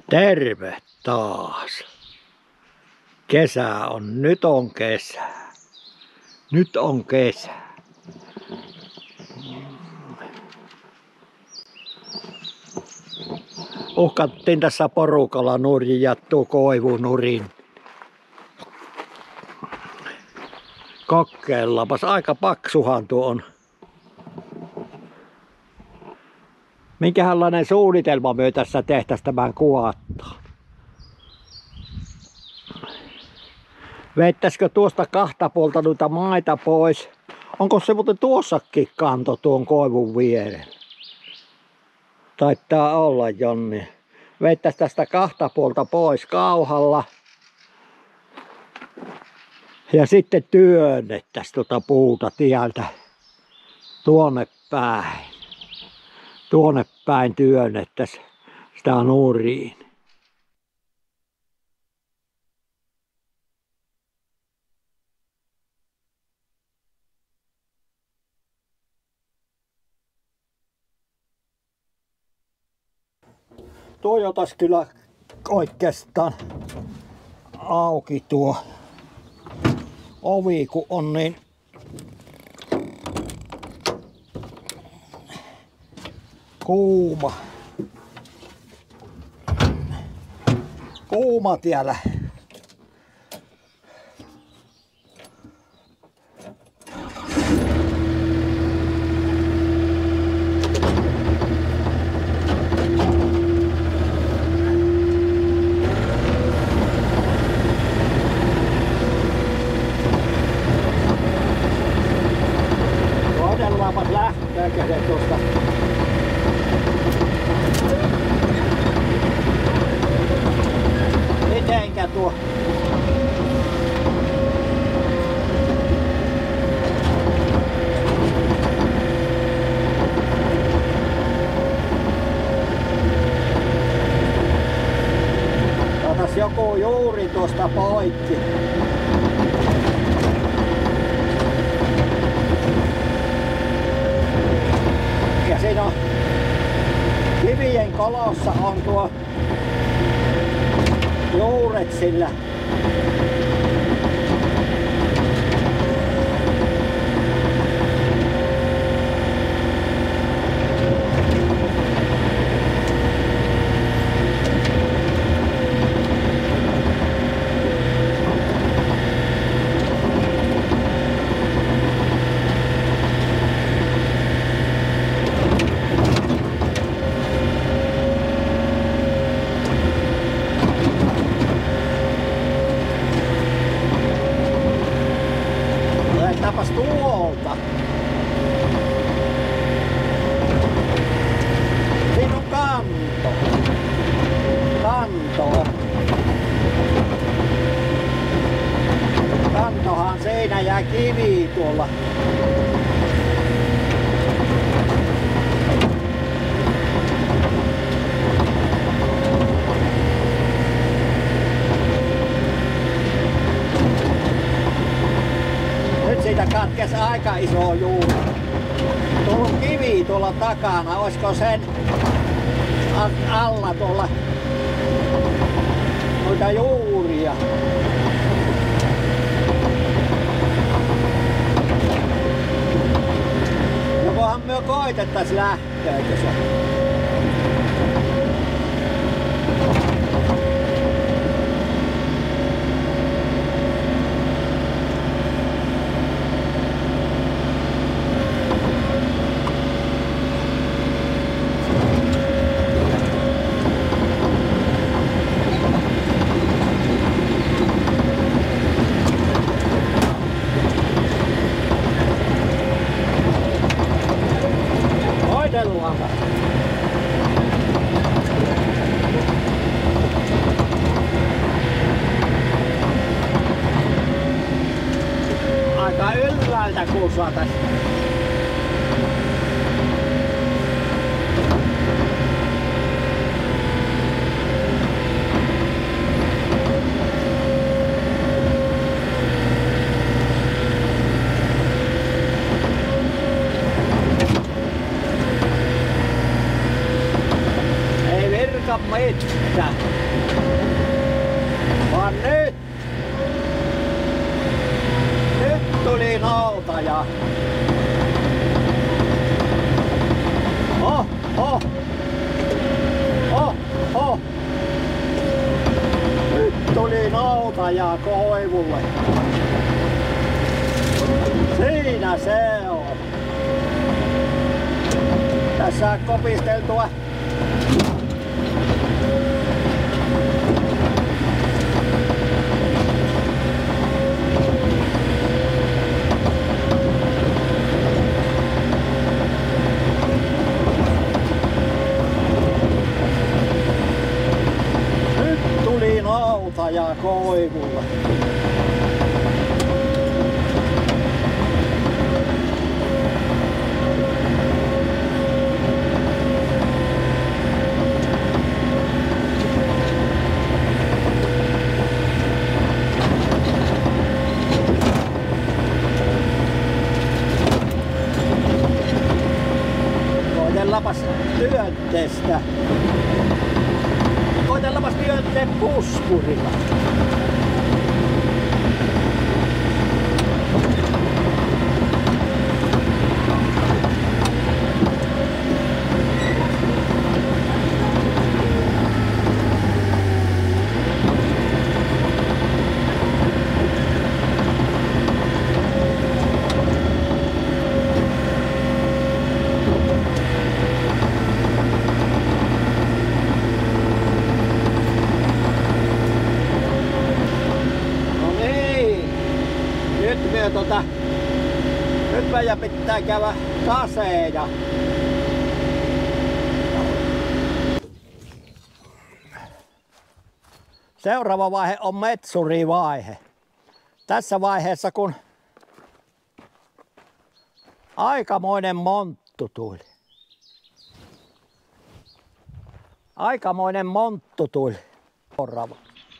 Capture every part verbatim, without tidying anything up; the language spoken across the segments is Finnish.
Terve taas. Kesä on, nyt on kesä. Nyt on kesä. Uhkattiin tässä porukalla nurin jättuu koivunurin. Kokeillapas, aika paksuhan tuo on. Minkälainen suunnitelma me tässä tehtäisiin tämän kuvattaan? Veittäisikö tuosta kahta puolta noita maita pois? Onko se muuten tuossakin kanto tuon koivun viereen? Taitaa olla, Jonni. Veittäis tästä kahta puolta pois kauhalla. Ja sitten työnnettäisiin tuota puuta tieltä tuonne päin. Tuonne päin työnnettäisiin sitä nuriin. Tuo jotais kyllä oikeastaan auki tuo ovi, kun on niin kuuma. Kuuma tiellä. Koitellaanpas lähteekö se tuosta. Mitenkä tuo? Otas joku juuri tuosta poikki. Ja siinä on kivien kolossa on tuo juuret sillä. Tapas tuolta. Siinä on kanto. Kanto. Kantohan siinä jää kivi tuolla. Siitä katkesi aika iso juuri. Tuolla on kivi tuolla takana. Olisiko sen alla tuolla noita juuria? Jokohan me koitettais lähteekö se? Aika ylhäältä kun saatais. Ei virka mitään. Ja nyt, nyt tuli noutaja. Oh, oh, oh, oh. Nyt tuli noutaja koivulle. Siinä se on. Tässä on kopisteltua. Nyt tuli noutaja koivulla. Koitellapas työntestä. Koitellapas työnteen puskurilla. Tota, nyt meidän pitää käydä kaseen ja seuraava vaihe on metsurivaihe. Tässä vaiheessa kun aikamoinen monttu tuli. Aikamoinen monttu tuli. Seuraava.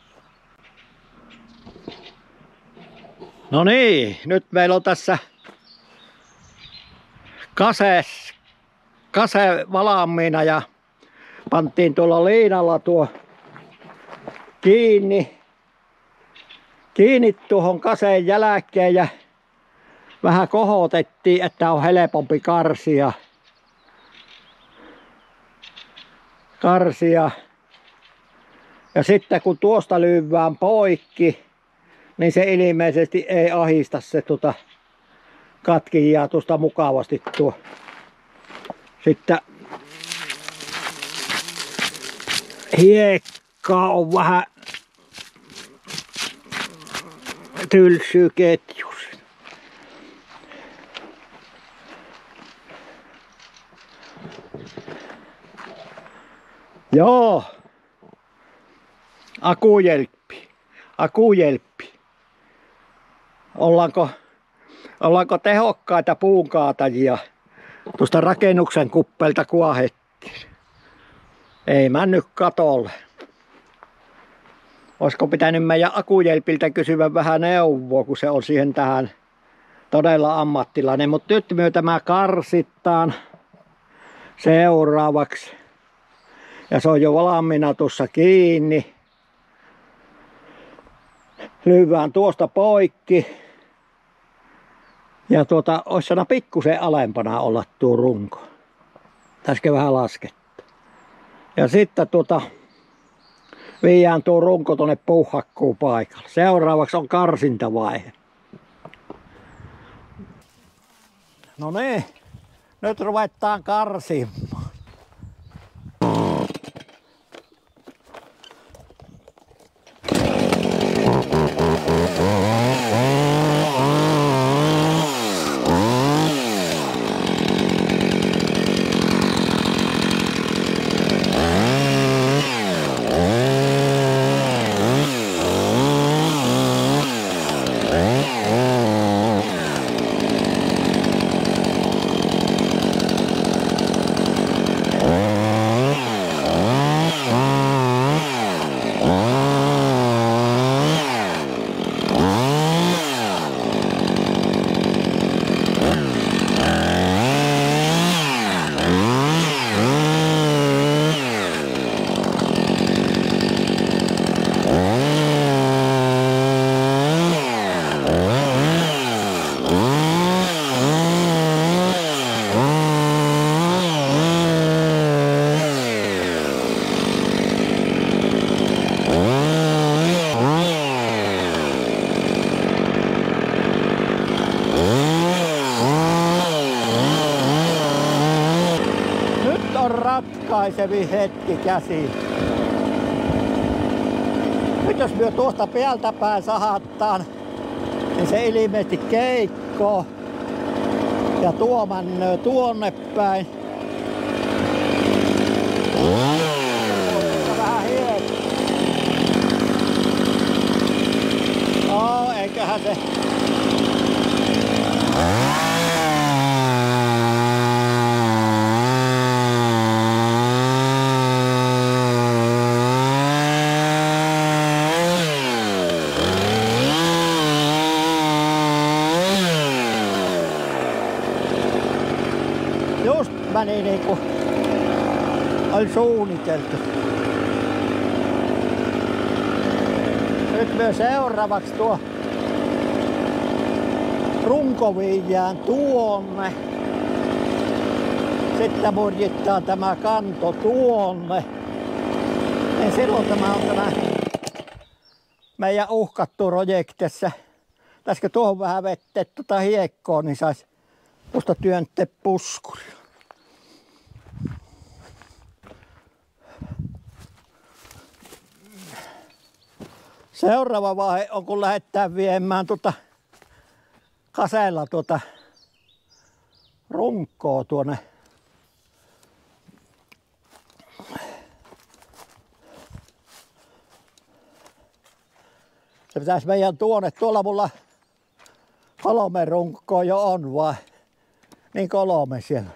No niin, nyt meillä on tässä kase, kase valmiina ja pantiin tuolla liinalla tuo kiinni, kiinni tuohon kaseen jälkeen ja vähän kohotettiin, että on helpompi karsia. karsia. Ja sitten kun tuosta lyövään poikki, niin se ilmeisesti ei ahista se tuota katkijaa tuosta mukavasti tuo. Sitten hiekkaa on vähän tylsyy ketjus. Joo. Akujelppi. Akujelppi. Ollaanko, ollaanko tehokkaita puunkaatajia? Tuosta rakennuksen kuppelta kuohettiin. Ei mennyt katolle. Olisiko pitänyt meidän akujelpiltä kysyä vähän neuvoa, kun se on siihen tähän todella ammattilainen. Mutta nyt me tämä karsittaan seuraavaksi. Ja se on jo valmiina tuossa kiinni. Lyövään tuosta poikki. Ja tuota, olisi sana pikkusen alempana olla tuo runko. Tässäkin vähän laskettu. Ja sitten tuota, viedään tuo runko tuonne puuhakkuun paikalle. Seuraavaksi on karsintavaihe. No niin, nyt ruvetaan karsimaan. haisevin hetki käsiin. Nyt jos myö tuosta päältä päin sahattaan, niin se ilmeisesti keikkoo. Ja tuo männöö tuonne päin. Vähän hiet. No, eiköhän se. Just meni niinku oli suunniteltu. Nyt myös seuraavaksi tuo runko viedään tuonne. Sitten murjittaa tämä kanto tuonne. Ja silloin tämä on tämä meidän uhkattu projektissa. Täskö tuohon vähän vettä tuota hiekkoon, niin sais tuosta työntää puskuria. Seuraava vaihe on kun lähdetään viemään tuota kaseella tuota runkoa tuonne se pitäisi meidän tuonne. Tuolla mulla kolme runkoa jo on vai? Niin kolme siellä.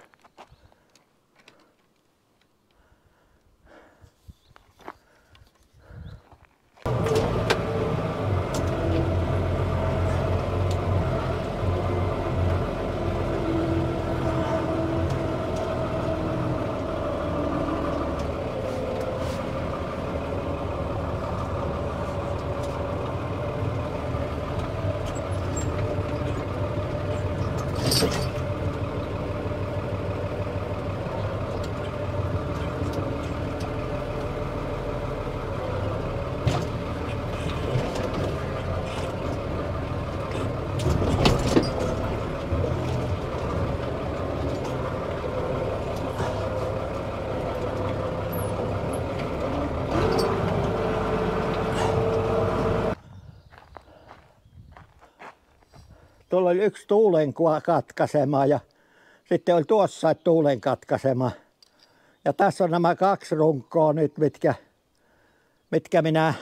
Tuolla oli yksi tuulen katkaisema ja sitten oli tuossa tuulen katkaisema. Ja tässä on nämä kaksi runkoa nyt, mitkä, mitkä minä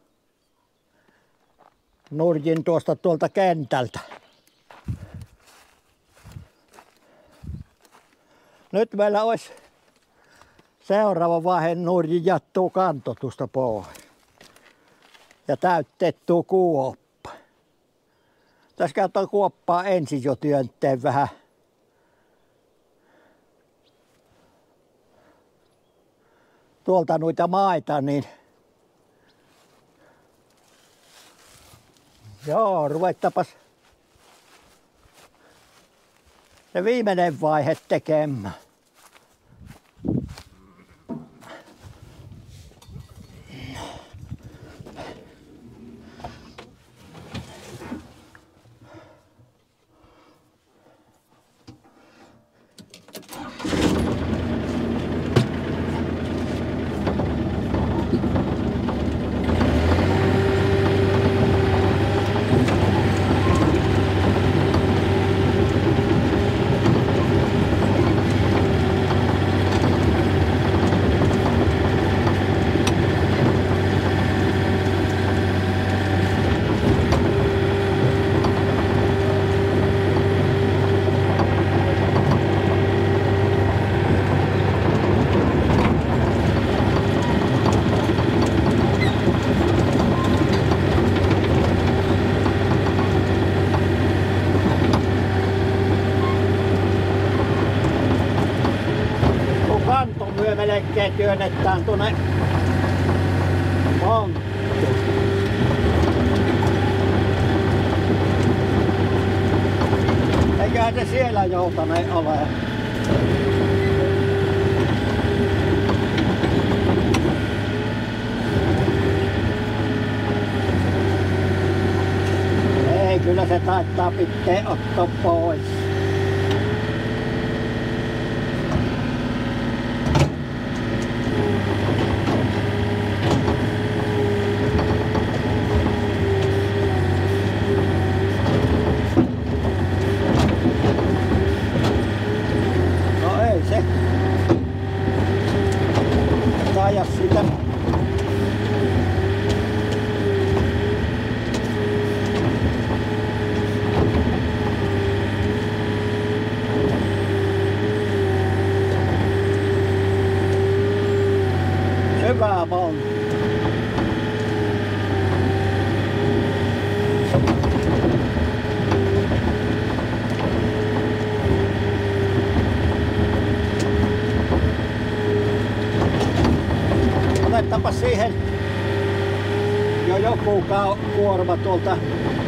nurjin tuosta tuolta kentältä. Nyt meillä olisi seuraava vaihe nurjin jattuu kantotusta pois. Ja täytettyä kuoppa. Tässä käytetään kuoppaa ensin jo työnteen vähän. Tuolta noita maita, niin joo, ruvettapas se viimeinen vaihe tekemään. Melkein työnnetään tuonne monttuun. Eiköhän se siellä joutane ole. Ei, kyllä se taittaa pitää ottaa pois. hakkuukuorma tuolta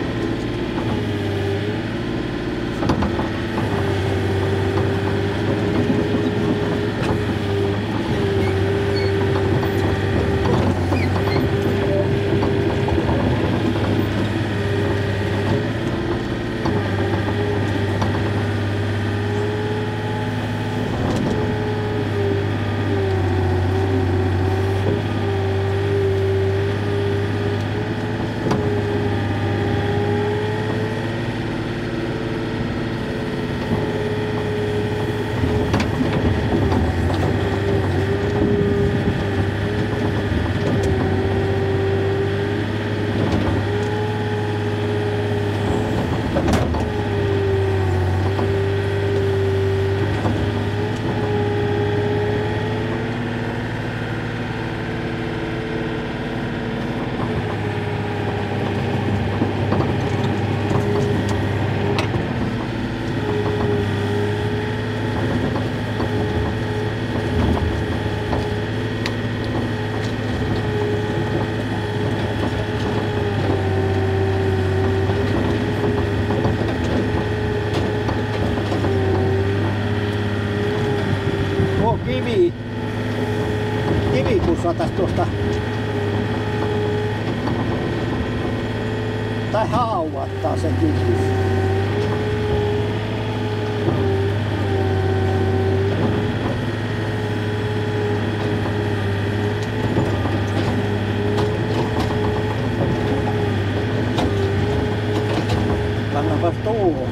kivi, kivi pussataisi tuosta, tai hauvattaa se kivi. Pannaanpas tuohon.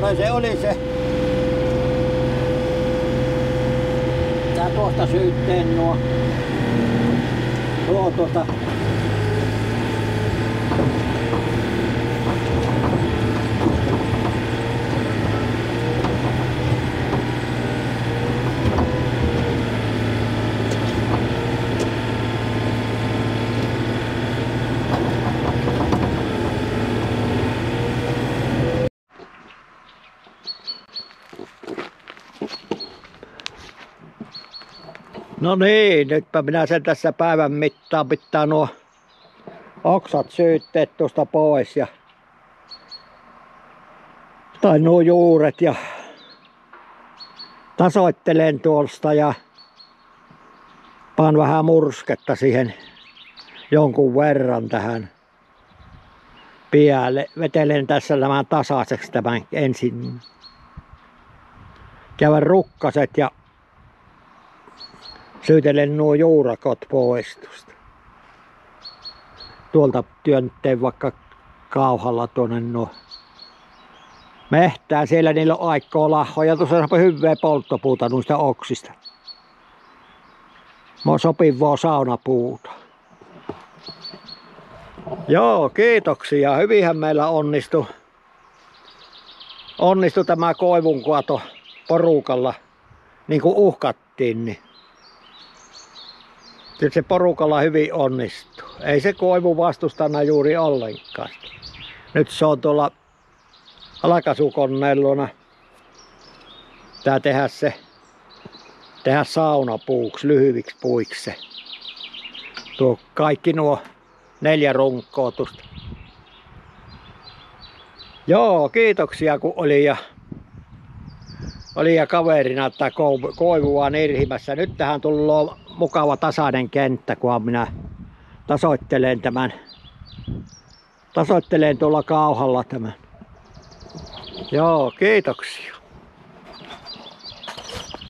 semmonen se oli se. Tää tuosta syytteen nuo. Tuo tuota. No niin, nytpä minä sen tässä päivän mittaan pitää nuo oksat syytteet tuosta pois ja tai nuo juuret ja tasoittelen tuosta ja paan vähän mursketta siihen jonkun verran tähän päälle. Vetelen tässä tämän tasaiseksi tämän ensin. Käydän rukkaset ja syytelen nuo juurakot pois tuosta. Tuolta työnteen vaikka kauhalla tuonne nuo mehtään. Siellä niillä on aikoo lahoja. Tuossa on hyvää polttopuuta noista oksista. Sopivaa saunapuuta. Joo, kiitoksia. Hyvinhän meillä onnistui. Onnistui tämä koivunkuato porukalla. Niin kuin uhkattiin. Niin. Kyllä se porukalla hyvin onnistuu. Ei se koivu vastustana juuri ollenkaan. Nyt se on tuolla halkaisukoneen luona. Tää tehdä se tehdä saunapuuksi, lyhyiksi puiksi se. Tuo kaikki nuo neljä runkoa tuosta. Joo, kiitoksia kun oli ja oli ja kaverina että koivua nirhimässä. Nyt tähän tullaan mukava tasainen kenttä, kun minä tasoittelen tämän. Tasoittelen tuolla kauhalla tämän. Joo, kiitoksia.